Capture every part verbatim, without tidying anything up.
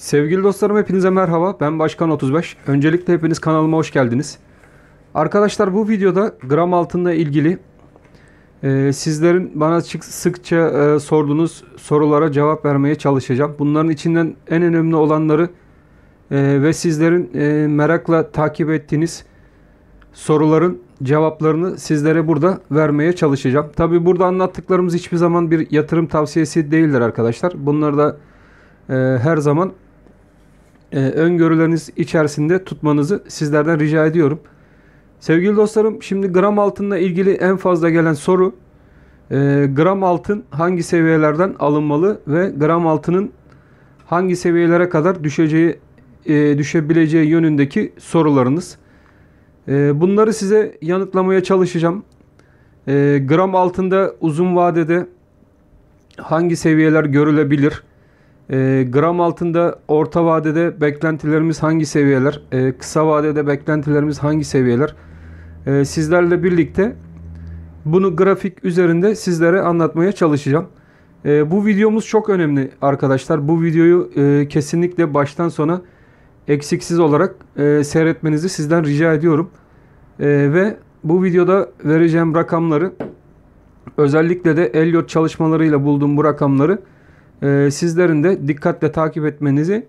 Sevgili dostlarım, hepinize merhaba. Ben Başkan otuz beş. Öncelikle hepiniz kanalıma hoş geldiniz. Arkadaşlar, bu videoda gram altınla ilgili e, sizlerin bana sık, sıkça e, sorduğunuz sorulara cevap vermeye çalışacağım. Bunların içinden en önemli olanları e, ve sizlerin e, merakla takip ettiğiniz soruların cevaplarını sizlere burada vermeye çalışacağım. Tabi burada anlattıklarımız hiçbir zaman bir yatırım tavsiyesi değildir arkadaşlar. Bunları da e, her zaman e, öngörüleriniz içerisinde tutmanızı sizlerden rica ediyorum. Sevgili dostlarım, şimdi gram altınla ilgili en fazla gelen soru e, gram altın hangi seviyelerden alınmalı ve gram altının hangi seviyelere kadar düşeceği e, düşebileceği yönündeki sorularınız. E, bunları size yanıtlamaya çalışacağım. E, gram altında uzun vadede hangi seviyeler görülebilir? E, gram altında orta vadede beklentilerimiz hangi seviyeler? E, kısa vadede beklentilerimiz hangi seviyeler? E, sizlerle birlikte bunu grafik üzerinde sizlere anlatmaya çalışacağım. E, bu videomuz çok önemli arkadaşlar. Bu videoyu e, kesinlikle baştan sona eksiksiz olarak e, seyretmenizi sizden rica ediyorum. E, ve bu videoda vereceğim rakamları, özellikle de Elliott çalışmalarıyla bulduğum bu rakamları e, sizlerin de dikkatle takip etmenizi,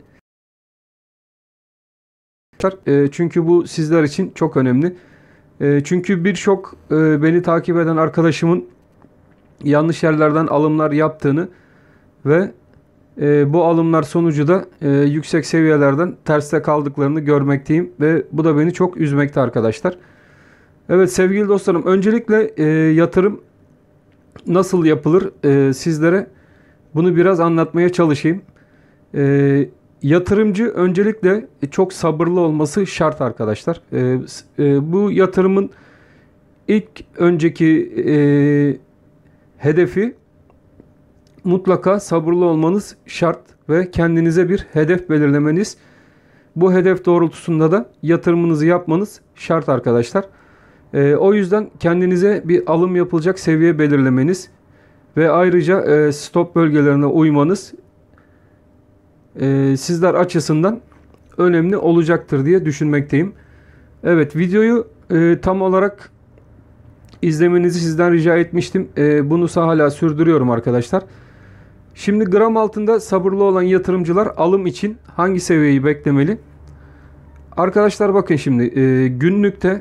e, çünkü bu sizler için çok önemli. E, çünkü birçok e, beni takip eden arkadaşımın yanlış yerlerden alımlar yaptığını ve e, bu alımlar sonucu da e, yüksek seviyelerden terste kaldıklarını görmekteyim ve bu da beni çok üzmekte arkadaşlar. Evet sevgili dostlarım, öncelikle e, yatırım nasıl yapılır e, sizlere bunu biraz anlatmaya çalışayım. E, yatırımcı öncelikle çok sabırlı olması şart arkadaşlar. E, e, bu yatırımın ilk önceki e, hedefi mutlaka sabırlı olmanız şart ve kendinize bir hedef belirlemeniz, bu hedef doğrultusunda da yatırımınızı yapmanız şart arkadaşlar. E, o yüzden kendinize bir alım yapılacak seviye belirlemeniz ve ayrıca e, stop bölgelerine uymanız e, sizler açısından önemli olacaktır diye düşünmekteyim. Evet, videoyu e, tam olarak izlemenizi sizden rica etmiştim. E, bunu hala sürdürüyorum arkadaşlar. Şimdi gram altında sabırlı olan yatırımcılar alım için hangi seviyeyi beklemeli? Arkadaşlar bakın şimdi e, günlükte,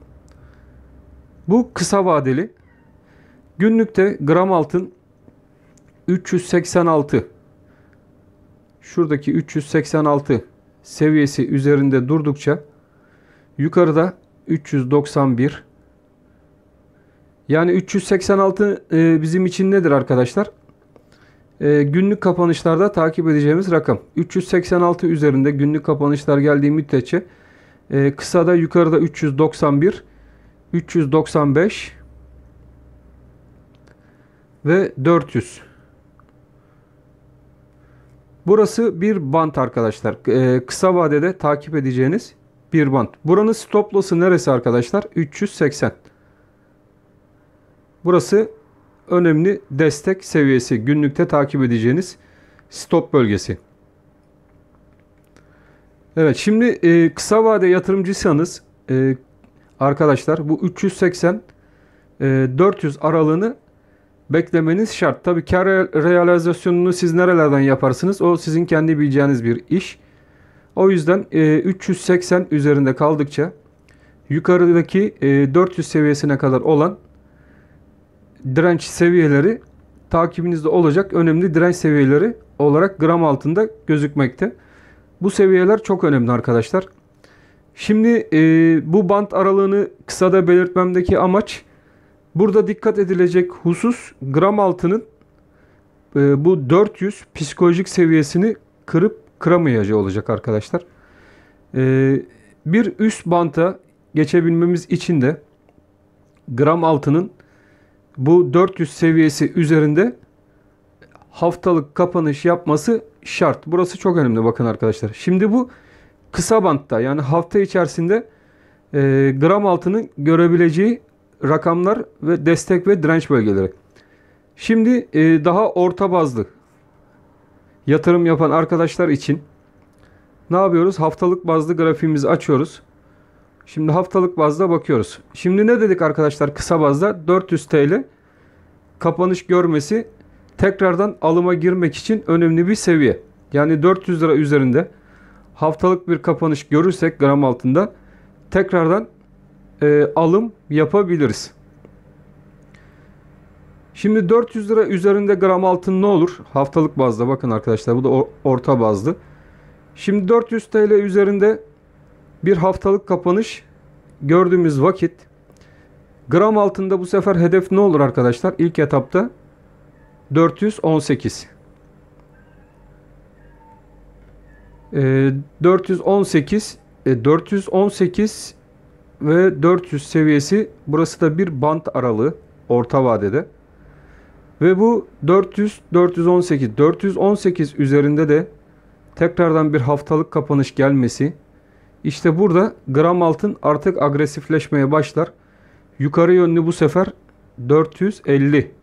bu kısa vadeli günlükte gram altın üç yüz seksen altı, şuradaki üç yüz seksen altı seviyesi üzerinde durdukça yukarıda üç yüz doksan bir, yani üç yüz seksen altı e, bizim için nedir arkadaşlar? E, günlük kapanışlarda takip edeceğimiz rakam. üç yüz seksen altı üzerinde günlük kapanışlar geldiği müddetçe e, kısada yukarıda üç yüz doksan bir, üç yüz doksan beş ve dört yüz. Burası bir bant arkadaşlar. Ee, kısa vadede takip edeceğiniz bir bant. Buranın stop loss'u neresi arkadaşlar? üç yüz seksen. Burası önemli destek seviyesi. Günlükte takip edeceğiniz stop bölgesi. Evet, şimdi e, kısa vade yatırımcıysanız e, arkadaşlar bu üç yüz seksen e, dört yüz aralığını beklemeniz şart. Tabii kar realizasyonunu siz nerelerden yaparsınız? O sizin kendi bileceğiniz bir iş. O yüzden e, üç yüz seksen üzerinde kaldıkça yukarıdaki e, dört yüz seviyesine kadar olan direnç seviyeleri takibinizde olacak önemli direnç seviyeleri olarak gram altında gözükmekte. Bu seviyeler çok önemli arkadaşlar. Şimdi e, bu bant aralığını kısada belirtmemdeki amaç, burada dikkat edilecek husus gram altının e, bu dört yüz psikolojik seviyesini kırıp kıramayacağı olacak arkadaşlar. E, bir üst banta geçebilmemiz için de gram altının bu dört yüz seviyesi üzerinde haftalık kapanış yapması şart. Burası çok önemli bakın arkadaşlar. Şimdi bu kısa bantta, yani hafta içerisinde e, gram altının görebileceği rakamlar ve destek ve direnç bölgeleri. Şimdi e, daha orta bazlı yatırım yapan arkadaşlar için Ne yapıyoruz? Haftalık bazlı grafiğimizi açıyoruz. Şimdi haftalık bazda bakıyoruz. Şimdi ne dedik arkadaşlar kısa bazda? dört yüz T L kapanış görmesi tekrardan alıma girmek için önemli bir seviye. Yani dört yüz lira üzerinde haftalık bir kapanış görürsek gram altında tekrardan e, alım yapabiliriz. Şimdi dört yüz lira üzerinde gram altın ne olur? Haftalık bazda bakın arkadaşlar, bu da orta bazlı. Şimdi dört yüz T L üzerinde bir haftalık kapanış gördüğümüz vakit gram altında bu sefer hedef ne olur arkadaşlar? İlk etapta dört yüz on sekiz. E, dört yüz on sekiz e, dört yüz on sekiz ve dört yüz seviyesi, burası da bir bant aralığı orta vadede. Ve bu dört yüz dört yüz on sekiz dört yüz on sekiz üzerinde de tekrardan bir haftalık kapanış gelmesi, işte burada gram altın artık agresifleşmeye başlar. Yukarı yönlü bu sefer dört yüz elli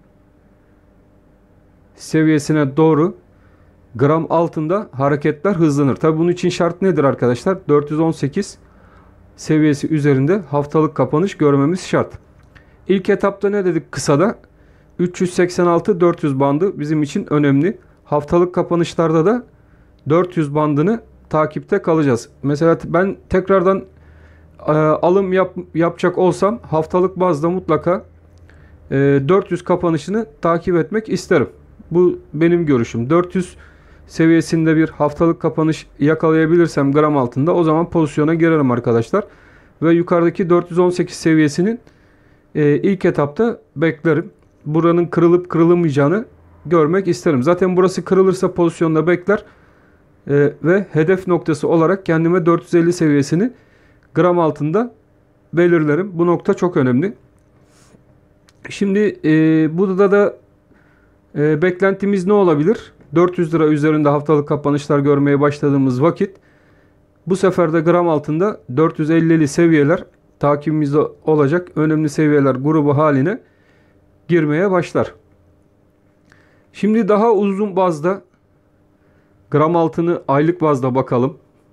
seviyesine doğru gram altında hareketler hızlanır. Tabi bunun için şart nedir arkadaşlar? dört yüz on sekiz seviyesi üzerinde haftalık kapanış görmemiz şart. İlk etapta ne dedik kısada? üç yüz seksen altı dört yüz bandı bizim için önemli. Haftalık kapanışlarda da dört yüz bandını takipte kalacağız. Mesela ben tekrardan e, alım yap, yapacak olsam haftalık bazda mutlaka e, dört yüz kapanışını takip etmek isterim. Bu benim görüşüm. dört yüz seviyesinde bir haftalık kapanış yakalayabilirsem gram altında, o zaman pozisyona girerim arkadaşlar. Ve yukarıdaki dört yüz on sekiz seviyesinin e, ilk etapta beklerim. Buranın kırılıp kırılmayacağını görmek isterim. Zaten burası kırılırsa pozisyonda bekler e, ve hedef noktası olarak kendime dört yüz elli seviyesini gram altında belirlerim. Bu nokta çok önemli. Şimdi e, burada da e, beklentimiz ne olabilir? dört yüz lira üzerinde haftalık kapanışlar görmeye başladığımız vakit bu sefer de gram altında dört yüz ellili seviyeler takibimizde olacak önemli seviyeler grubu haline girmeye başlar. Şimdi daha uzun bazda gram altını aylık bazda bakalım.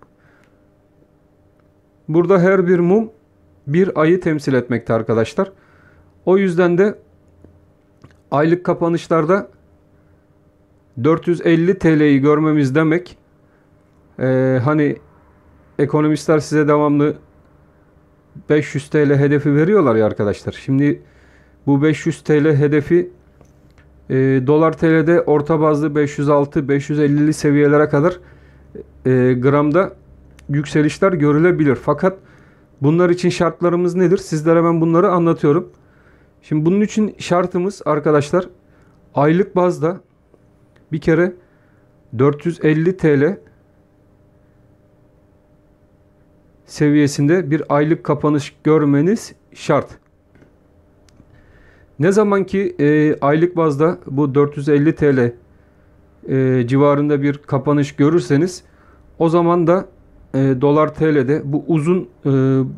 Burada her bir mum bir ayı temsil etmekte arkadaşlar. O yüzden de aylık kapanışlarda dört yüz elli T L'yi görmemiz demek, ee, hani ekonomistler size devamlı beş yüz T L hedefi veriyorlar ya arkadaşlar. Şimdi bu beş yüz T L hedefi e, dolar T L'de orta bazlı beş yüz altı beş yüz ellili seviyelere kadar e, gramda yükselişler görülebilir. Fakat bunlar için şartlarımız nedir? Sizlere ben bunları anlatıyorum. Şimdi bunun için şartımız arkadaşlar, aylık bazda bir kere dört yüz elli T L seviyesinde bir aylık kapanış görmeniz şart. Ne zaman ki e, aylık bazda bu dört yüz elli T L e, civarında bir kapanış görürseniz, o zaman da e, dolar T L'de bu uzun e,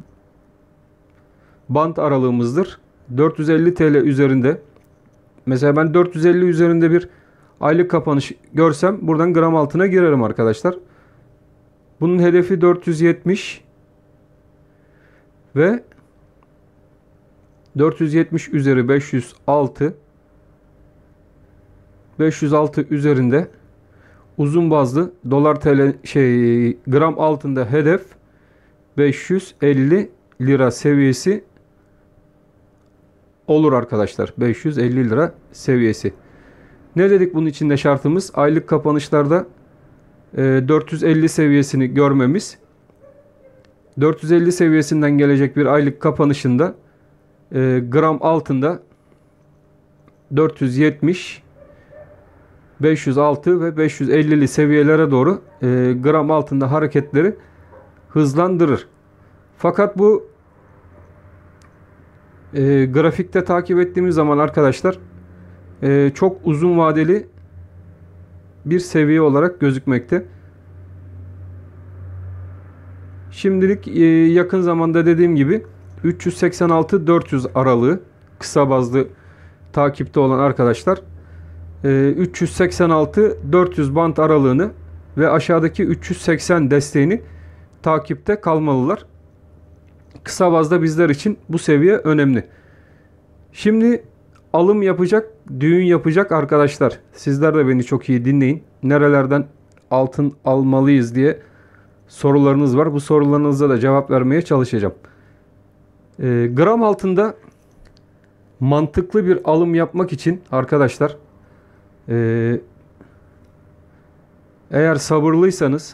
bant aralığımızdır. dört yüz elli T L üzerinde, mesela ben dört yüz elli üzerinde bir aylık kapanış görsem buradan gram altına girerim arkadaşlar. Bunun hedefi dört yüz yetmiş ve dört yüz yetmiş üzeri beş yüz altı beş yüz altı üzerinde uzun bazlı dolar T L şey gram altında hedef beş yüz elli lira seviyesi olur arkadaşlar. beş yüz elli lira seviyesi. Ne dedik bunun içinde şartımız? Aylık kapanışlarda e, dört yüz elli seviyesini görmemiz. dört yüz elli seviyesinden gelecek bir aylık kapanışında e, gram altında dört yüz yetmiş, beş yüz altı ve beş yüz ellili seviyelere doğru e, gram altında hareketleri hızlandırır. Fakat bu e, grafikte takip ettiğimiz zaman arkadaşlar e, çok uzun vadeli bir seviye olarak gözükmekte. Şimdilik e, yakın zamanda dediğim gibi üç yüz seksen altı dört yüz aralığı kısa bazlı takipte olan arkadaşlar e, üç yüz seksen altı dört yüz band aralığını ve aşağıdaki üç yüz seksen desteğini takipte kalmalılar. Kısa bazda bizler için bu seviye önemli. Şimdi alım yapacak, düğün yapacak arkadaşlar. Sizler de beni çok iyi dinleyin. Nerelerden altın almalıyız diye sorularınız var. Bu sorularınıza da cevap vermeye çalışacağım. E, gram altında mantıklı bir alım yapmak için arkadaşlar, e, eğer sabırlıysanız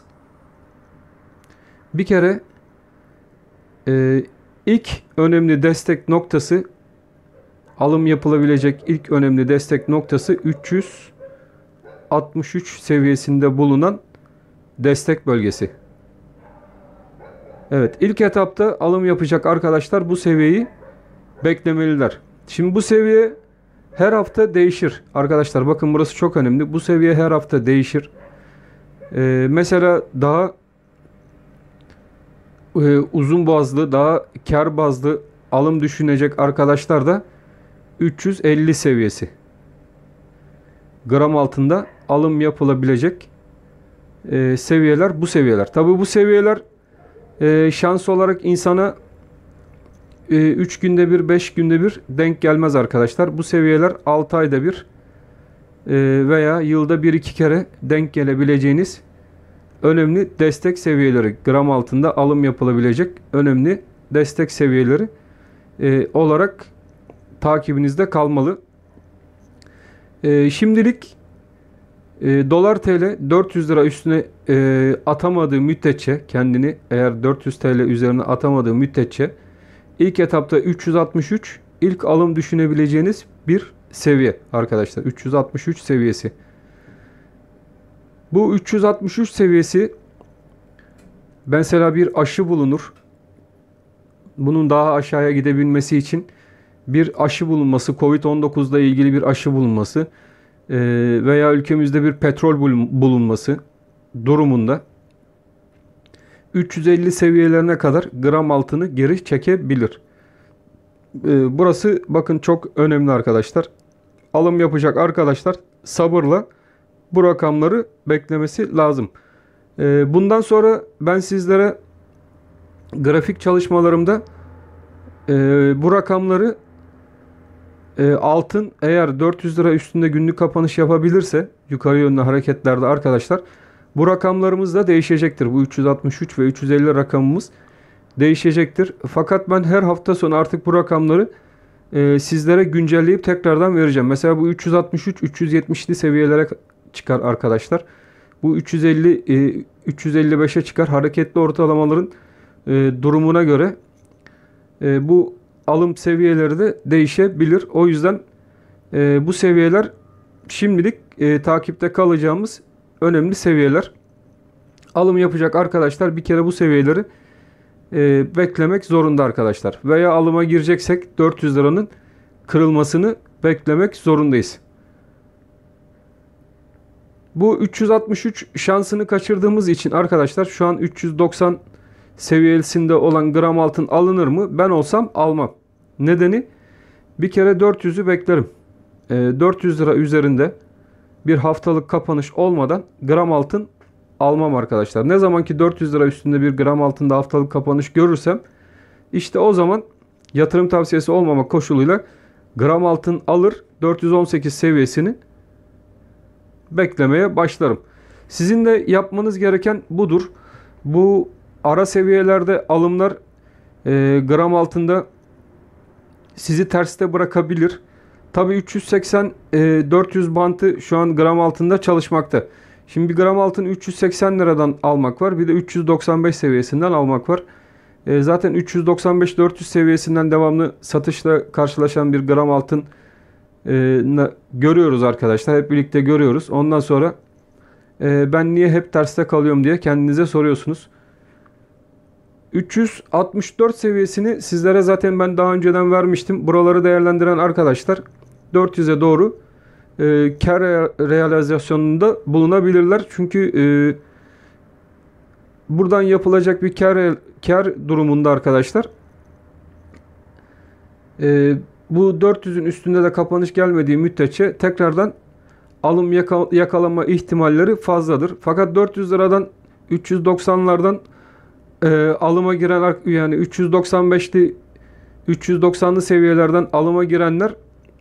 bir kere e, ilk önemli destek noktası, alım yapılabilecek ilk önemli destek noktası üç yüz altmış üç seviyesinde bulunan destek bölgesi. Evet, ilk etapta alım yapacak arkadaşlar bu seviyeyi beklemeliler. Şimdi bu seviye her hafta değişir arkadaşlar. Bakın burası çok önemli. Bu seviye her hafta değişir. Ee, mesela daha e, uzun bazlı, daha kar bazlı alım düşünecek arkadaşlar da üç yüz elli seviyesi. Gram altında alım yapılabilecek e, seviyeler bu seviyeler. Tabi bu seviyeler e, şans olarak insana üç günde bir, beş günde bir denk gelmez arkadaşlar. Bu seviyeler altı ayda bir veya yılda bir iki kere denk gelebileceğiniz önemli destek seviyeleri. Gram altında alım yapılabilecek önemli destek seviyeleri olarak takibinizde kalmalı. Şimdilik dolar T L dört yüz lira üstüne atamadığı müddetçe, kendini eğer dört yüz T L üzerine atamadığı müddetçe İlk etapta üç yüz altmış üç ilk alım düşünebileceğiniz bir seviye arkadaşlar. üç yüz altmış üç seviyesi. Bu üç yüz altmış üç seviyesi mesela bir aşı bulunur. Bunun daha aşağıya gidebilmesi için bir aşı bulunması, Covid on dokuz ile ilgili bir aşı bulunması veya ülkemizde bir petrol bulunması durumunda üç yüz elli seviyelerine kadar gram altını geri çekebilir. Ee, burası bakın çok önemli arkadaşlar. Alım yapacak arkadaşlar sabırla bu rakamları beklemesi lazım. Ee, bundan sonra ben sizlere grafik çalışmalarımda e, bu rakamları e, altın eğer dört yüz lira üstünde günlük kapanış yapabilirse yukarı yönlü hareketlerde arkadaşlar, bu rakamlarımız da değişecektir. Bu üç yüz altmış üç ve üç yüz elli rakamımız değişecektir. Fakat ben her hafta sonu artık bu rakamları e, sizlere güncelleyip tekrardan vereceğim. Mesela bu üç yüz altmış üç üç yüz yetmişli seviyelere çıkar arkadaşlar. Bu üç yüz elli e, üç yüz elli beşe çıkar. Hareketli ortalamaların e, durumuna göre e, bu alım seviyeleri de değişebilir. O yüzden e, bu seviyeler şimdilik e, takipte kalacağımız önemli seviyeler. Alım yapacak arkadaşlar bir kere bu seviyeleri e, beklemek zorunda arkadaşlar. Veya alıma gireceksek dört yüz liranın kırılmasını beklemek zorundayız. Bu üç yüz altmış üç şansını kaçırdığımız için arkadaşlar şu an üç yüz doksan seviyesinde olan gram altın alınır mı? Ben olsam almam. Nedeni bir kere dört yüzü beklerim. E, dört yüz lira üzerinde bir haftalık kapanış olmadan gram altın almam arkadaşlar. Ne zaman ki dört yüz lira üstünde bir gram altında haftalık kapanış görürsem işte o zaman yatırım tavsiyesi olmamak koşuluyla gram altın alır, dört yüz on sekiz seviyesini beklemeye başlarım. Sizin de yapmanız gereken budur. Bu ara seviyelerde alımlar e, gram altında sizi terste bırakabilir. Tabii üç yüz seksen dört yüz bantı şu an gram altında çalışmakta. Şimdi bir gram altın üç yüz seksen liradan almak var. Bir de üç yüz doksan beş seviyesinden almak var. E, zaten üç yüz doksan beş dört yüz seviyesinden devamlı satışla karşılaşan bir gram altın e, görüyoruz arkadaşlar. Hep birlikte görüyoruz. Ondan sonra e, ben niye hep terste kalıyorum diye kendinize soruyorsunuz. üç yüz altmış dört seviyesini sizlere zaten ben daha önceden vermiştim. Buraları değerlendiren arkadaşlar dört yüze doğru e, kar realizasyonunda bulunabilirler. Çünkü e, buradan yapılacak bir kar, kar durumunda arkadaşlar e, bu dört yüzün üstünde de kapanış gelmediği müddetçe tekrardan alım yaka yakalama ihtimalleri fazladır. Fakat dört yüz liradan üç yüz doksanlardan e, alıma giren, yani üç yüz doksan beşli üç yüz doksanlı seviyelerden alıma girenler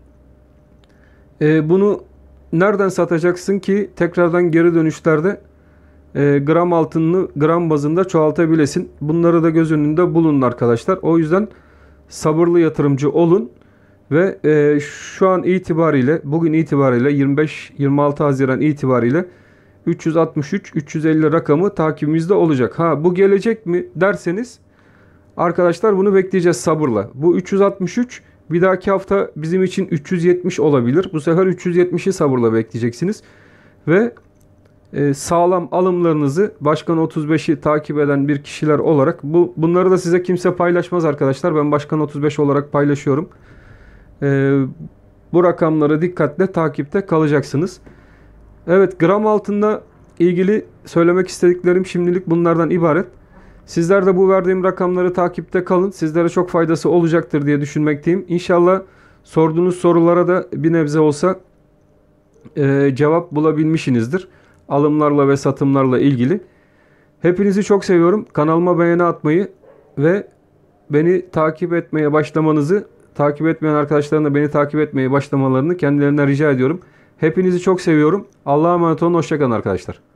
e, bunu nereden satacaksın ki tekrardan geri dönüşlerde e, gram altınını gram bazında çoğaltabilesin. Bunları da göz önünde bulunun arkadaşlar. O yüzden sabırlı yatırımcı olun ve e, şu an itibariyle, bugün itibariyle yirmi beş yirmi altı Haziran itibariyle üç yüz altmış üç üç yüz elli rakamı takibimizde olacak. Ha, bu gelecek mi derseniz arkadaşlar, bunu bekleyeceğiz sabırla. Bu üç yüz altmış üç bir dahaki hafta bizim için üç yüz yetmiş olabilir. Bu sefer üç yüz yetmişi sabırla bekleyeceksiniz. Ve e, sağlam alımlarınızı Başkan otuz beşi takip eden bir kişiler olarak, bu bunları da size kimse paylaşmaz arkadaşlar. Ben Başkan otuz beş olarak paylaşıyorum. E, bu rakamları dikkatle takipte kalacaksınız. Evet, gram altında ilgili söylemek istediklerim şimdilik bunlardan ibaret. Sizler de bu verdiğim rakamları takipte kalın. Sizlere çok faydası olacaktır diye düşünmekteyim. İnşallah sorduğunuz sorulara da bir nebze olsa e, cevap bulabilmişsinizdir. Alımlarla ve satımlarla ilgili. Hepinizi çok seviyorum. Kanalıma beğeni atmayı ve beni takip etmeye başlamanızı, takip etmeyen arkadaşların da beni takip etmeye başlamalarını kendilerinden rica ediyorum. Hepinizi çok seviyorum. Allah'a emanet olun. Hoşça kalın arkadaşlar.